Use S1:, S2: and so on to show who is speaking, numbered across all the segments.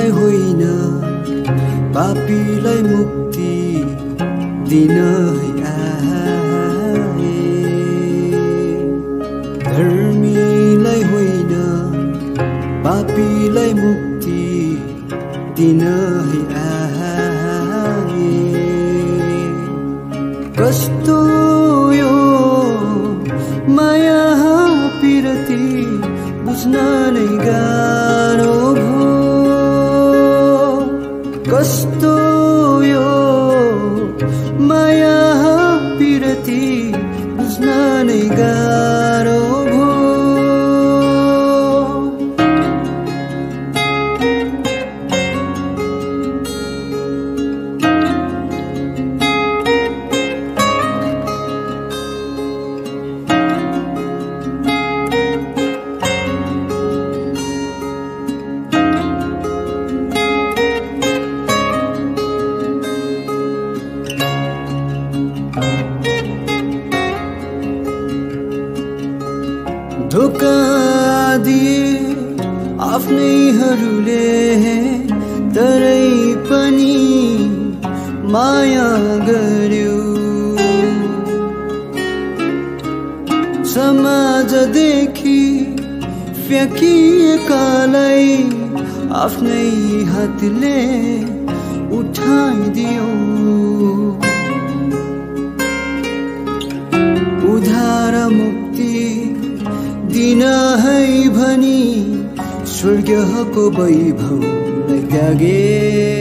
S1: धर्मीलाई होइन पापीलाई मुक्ति दिन आए। धर्मीलाई होइन पापीलाई मुक्ति दिन आए। कस्तो यो माया पिरती बुझ्न नै गाह्रो भो। कस्तो यो माया पिरती बुझ्न नै गाह्रो भो। धोका दिए आफ्नैहरूले तरै पनि माया गर्यो। समाजदेखि फ्याँकिएकालाई आफ्नै हातले उठाइदियो। उद्धार मुक्ति दिन है भनी स्वर्गको वैभवलाई त्यागे।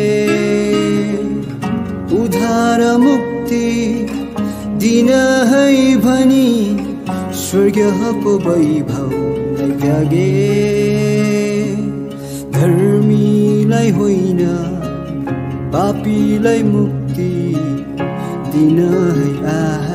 S1: उद्धार मुक्ति दिन है भनी स्वर्गको वैभवलाई त्यागे। धर्मीलाई होइन पापीलाई मुक्ति दिन है आए।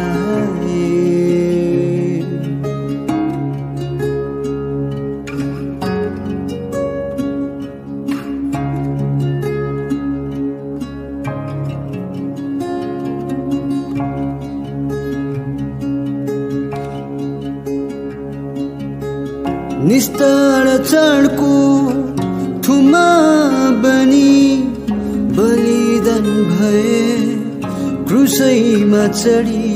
S1: निस्तार चाडको थुमा बनी बलिदान भए क्रुसैमा चढी।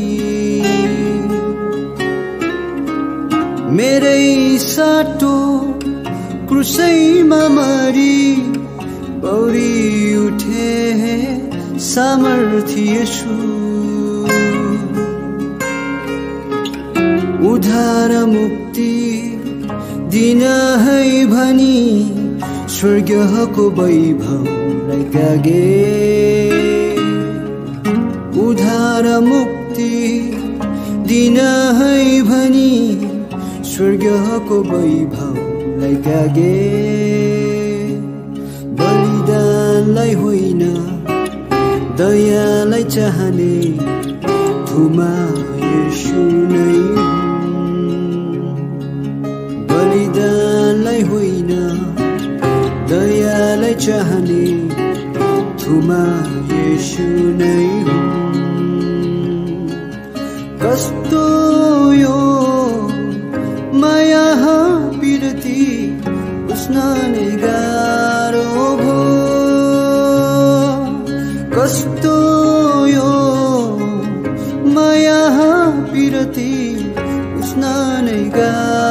S1: मेरै साटो क्रुसैमा मरी पौडी उठे सामर्थ्य यसु। उद्धार मुक्ति दिन है भनी स्वर्गको वैभवलाई त्यागे। उद्धार मुक्ति दिन है भनी स्वर्गको वैभवलाई त्यागे। बलिदानलाई होइन दयालाई चाहने थुमा येशू नै। बलिदानलाई होइन दयालाई चाहने थुमा येशू नै हुन्। कस्तो यो माया पिरती बुझ्न नै गाह्रो भो। कस्तो यो माया पिरती बुझ्न नै गाह्रो